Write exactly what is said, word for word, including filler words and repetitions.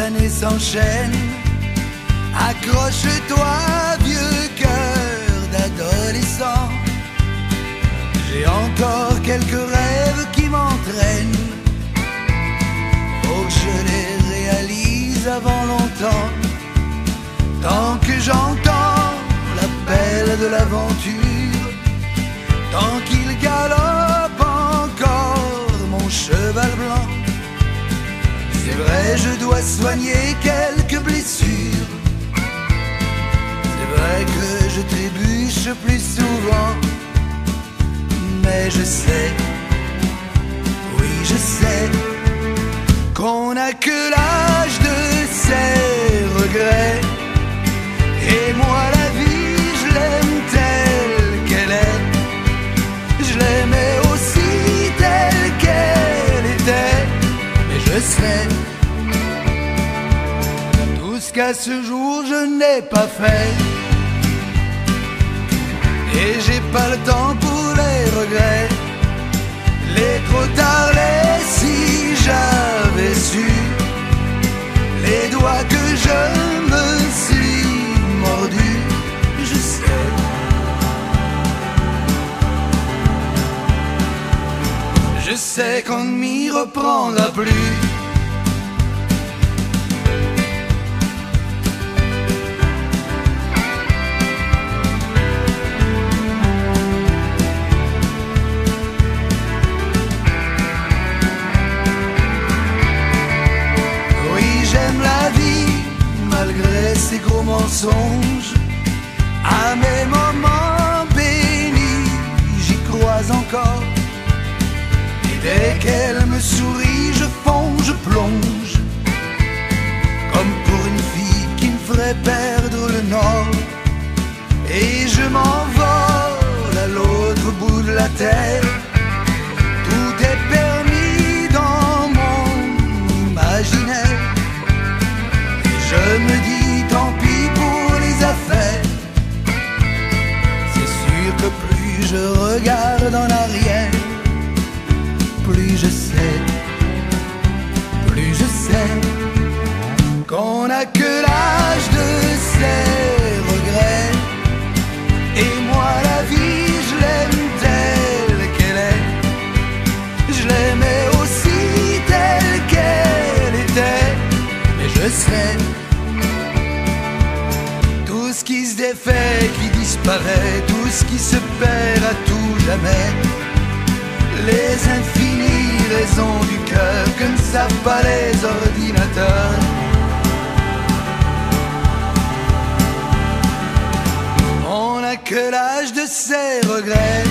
années s'enchaînent. Accroche-toi, vieux cœur d'adolescent. J'ai encore quelques rêves qui m'entraînent. Faut que je les réalise avant longtemps. Tant que j'entends l'appel de l'aventure, tant qu'il galope encore mon cheval blanc. C'est vrai, je dois soigner quelques blessures. C'est vrai que je trébuche plus souvent. Mais je sais, oui je sais, qu'on n'a que l'âge de ses regrets. Et moi la vie, je l'aime telle qu'elle est. Je l'aimais aussi telle qu'elle était. Mais je sais tout ce qu'à ce jour je n'ai pas fait. Et j'ai pas le temps pour les regrets. Les trop tard, les si j'avais su, les doigts que je me suis mordu, je sais. Je sais qu'on ne m'y reprendra plus. Malgré ces gros mensonges, à mes moments bénis, j'y crois encore. Et dès qu'elle me sourit, je fonds, je plonge, comme pour une fille qui me ferait perdre le nord. Et je m'envole à l'autre bout de la terre. Tout est permis dans mon imaginaire. Je me dis tant pis pour les affaires. C'est sûr que plus je regarde en arrière, plus je sais, plus je sais qu'on n'a que l'âge de ses regrets. Et moi la vie, je l'aime telle qu'elle est. Je l'aimais aussi telle qu'elle était. Mais je sais tout ce qui se défait, qui disparaît, tout ce qui se perd à tout jamais. Les infinies raisons du cœur que ne savent pas les ordinateurs. On n'a que l'âge de ses regrets.